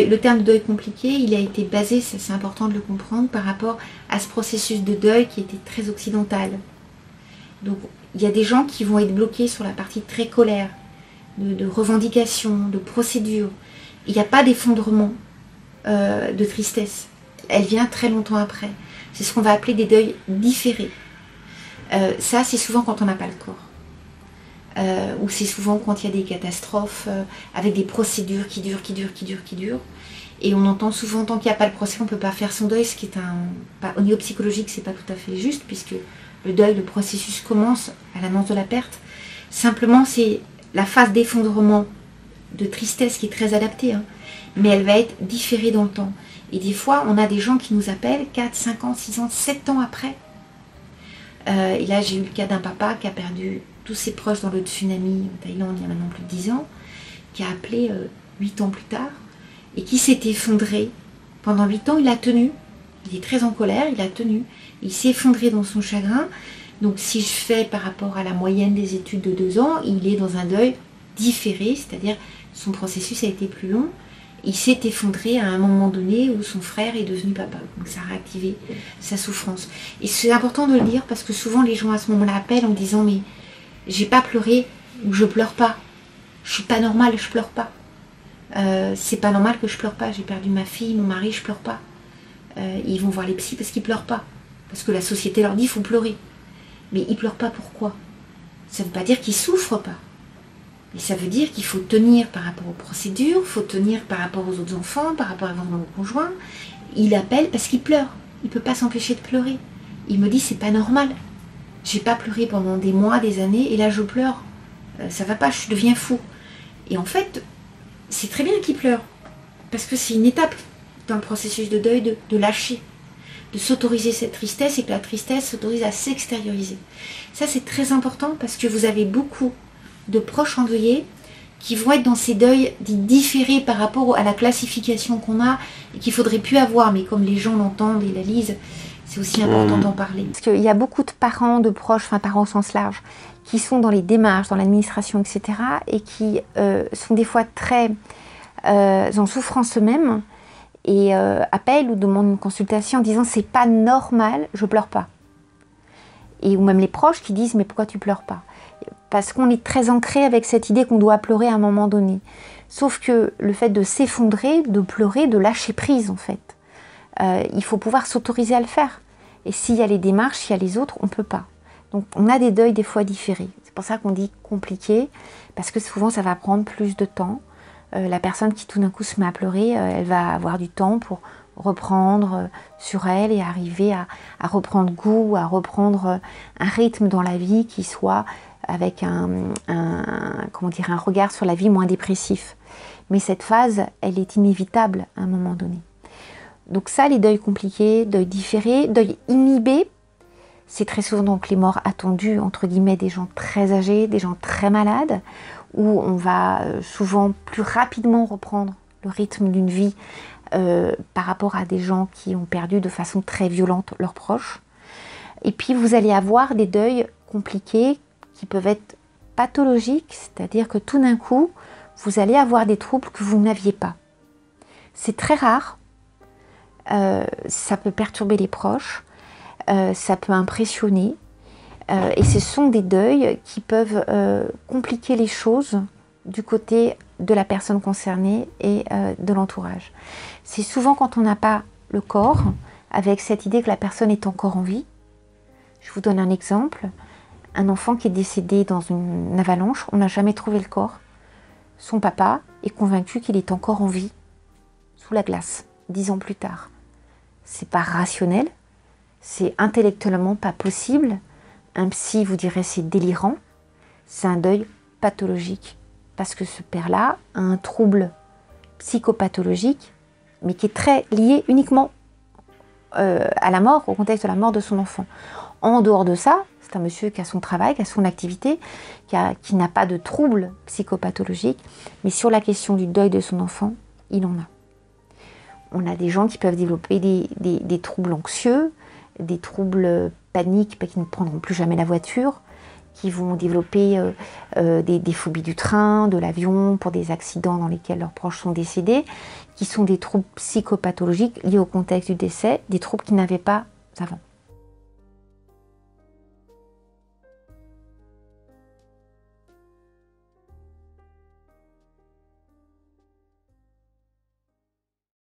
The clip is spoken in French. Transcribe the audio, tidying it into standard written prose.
Le terme de deuil compliqué, il a été basé, c'est important de le comprendre, par rapport à ce processus de deuil qui était très occidental. Donc il y a des gens qui vont être bloqués sur la partie très colère, de revendication, de procédure. Il n'y a pas d'effondrement de tristesse. Elle vient très longtemps après. C'est ce qu'on va appeler des deuils différés. Ça, c'est souvent quand on n'a pas le corps. Ou c'est souvent quand il y a des catastrophes avec des procédures qui durent. Et on entend souvent, tant qu'il n'y a pas le procès, on ne peut pas faire son deuil, ce qui est au niveau psychologique, c'est pas tout à fait juste, puisque le deuil, le processus commence à l'annonce de la perte. Simplement, c'est la phase d'effondrement, de tristesse qui est très adaptée, hein, mais elle va être différée dans le temps. Et des fois, on a des gens qui nous appellent 4, 5 ans, 6 ans, 7 ans après. Et là, j'ai eu le cas d'un papa qui a perdu tous ses proches dans le tsunami en Thaïlande il y a maintenant plus de 10 ans, qui a appelé 8 ans plus tard, et qui s'est effondré. Pendant 8 ans, il a tenu. Il est très en colère, il a tenu. Il s'est effondré dans son chagrin. Donc si je fais par rapport à la moyenne des études de 2 ans, il est dans un deuil différé, c'est-à-dire son processus a été plus long. Il s'est effondré à un moment donné où son frère est devenu papa. Donc ça a réactivé sa souffrance. Et c'est important de le dire parce que souvent les gens à ce moment-là appellent en disant « mais j'ai pas pleuré » ou « je pleure pas ». Je suis pas normale, je pleure pas. C'est pas normal que je pleure pas. J'ai perdu ma fille, mon mari, je pleure pas. Ils vont voir les psys parce qu'ils pleurent pas. Parce que la société leur dit il faut pleurer. Mais ils pleurent pas pourquoi? Ça veut pas dire qu'ils souffrent pas. Et ça veut dire qu'il faut tenir par rapport aux procédures, il faut tenir par rapport aux autres enfants, par rapport à mon conjoint. Il appelle parce qu'il pleure. Il peut pas s'empêcher de pleurer. Il me dit c'est pas normal. J'ai pas pleuré pendant des mois, des années, et là je pleure. Ça va pas, je deviens fou. Et en fait, c'est très bien qu'il pleure. Parce que c'est une étape dans le processus de deuil de lâcher, de s'autoriser cette tristesse et que la tristesse s'autorise à s'extérioriser. Ça c'est très important parce que vous avez beaucoup de proches endeuillés qui vont être dans ces deuils dits différés par rapport à la classification qu'on a et qu'il ne faudrait plus avoir, mais comme les gens l'entendent et la lisent, c'est aussi important d'en parler. Parce qu'il y a beaucoup de parents, de proches, enfin parents au sens large, qui sont dans les démarches, dans l'administration, etc. et qui sont des fois très en souffrance eux-mêmes et appellent ou demandent une consultation en disant « c'est pas normal, je pleure pas ». Et ou même les proches qui disent « mais pourquoi tu pleures pas ?» Parce qu'on est très ancré avec cette idée qu'on doit pleurer à un moment donné. Sauf que le fait de s'effondrer, de pleurer, de lâcher prise en fait, il faut pouvoir s'autoriser à le faire. Et s'il y a les démarches, s'il y a les autres, on ne peut pas. Donc on a des deuils des fois différés. C'est pour ça qu'on dit compliqué, parce que souvent ça va prendre plus de temps. La personne qui tout d'un coup se met à pleurer, elle va avoir du temps pour reprendre sur elle et arriver à reprendre goût, à reprendre un rythme dans la vie qui soit avec comment dire, un regard sur la vie moins dépressif. Mais cette phase, elle est inévitable à un moment donné. Donc ça, les deuils compliqués, deuils différés, deuils inhibés, c'est très souvent donc les morts attendues, entre guillemets, des gens très âgés, des gens très malades, où on va souvent plus rapidement reprendre le rythme d'une vie par rapport à des gens qui ont perdu de façon très violente leurs proches. Et puis vous allez avoir des deuils compliqués qui peuvent être pathologiques, c'est-à-dire que tout d'un coup, vous allez avoir des troubles que vous n'aviez pas. C'est très rare, ça peut perturber les proches, ça peut impressionner, et ce sont des deuils qui peuvent compliquer les choses du côté de la personne concernée et de l'entourage. C'est souvent quand on n'a pas le corps, avec cette idée que la personne est encore en vie. Je vous donne un exemple. Un enfant qui est décédé dans une avalanche, on n'a jamais trouvé le corps. Son papa est convaincu qu'il est encore en vie, sous la glace, 10 ans plus tard. C'est pas rationnel, c'est intellectuellement pas possible. Un psy vous dirait c'est délirant. C'est un deuil pathologique. Parce que ce père-là a un trouble psychopathologique, mais qui est très lié uniquement à la mort, au contexte de la mort de son enfant. En dehors de ça, c'est un monsieur qui a son travail, qui a son activité, qui n'a pas de trouble psychopathologique, mais sur la question du deuil de son enfant, il en a. On a des gens qui peuvent développer des troubles anxieux, des troubles paniques, qui ne prendront plus jamais la voiture, qui vont développer des phobies du train, de l'avion, pour des accidents dans lesquels leurs proches sont décédés, qui sont des troubles psychopathologiques liés au contexte du décès, des troubles qu'ils n'avaient pas avant.